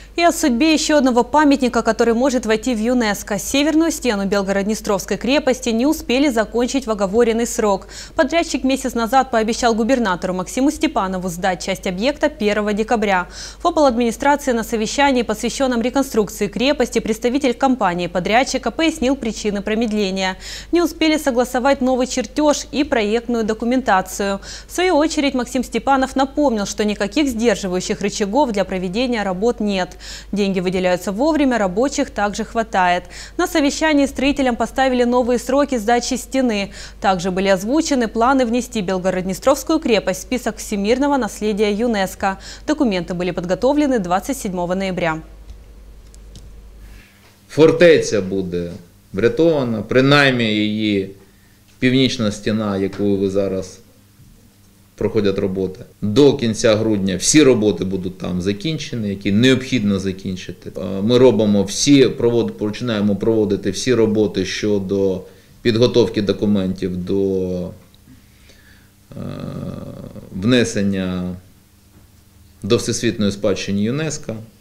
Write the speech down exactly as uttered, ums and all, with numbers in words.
И о судьбе еще одного памятника, который может войти в ЮНЕСКО. Северную стену Белгород-Днестровской крепости не успели закончить в оговоренный срок. Подрядчик месяц назад пообещал губернатору Максиму Степанову сдать часть объекта первого декабря. В обладминистрации на совещании, посвященном реконструкции крепости, представитель компании-подрядчика пояснил причины промедления. Не успели согласовать новый чертеж и проектную документацию. В свою очередь Максим Степанов напомнил, что никаких сдерживающих рычагов для проведения работ нет. Деньги выделяются вовремя, рабочих также хватает. На совещании строителям поставили новые сроки сдачи стены. Также были озвучены планы внести Белгород-Днестровскую крепость в список всемирного наследия ЮНЕСКО. Документы были подготовлены двадцять седьмого ноября. Фортеця буде врятована, принаймні її північна стіна, яку ви зараз проходять роботи. До кінця грудня всі роботи будуть там закінчені, які необхідно закінчити. Ми робимо всі, починаємо проводити всі роботи щодо підготовки документів до внесення до Всесвітньої спадщини ЮНЕСКО.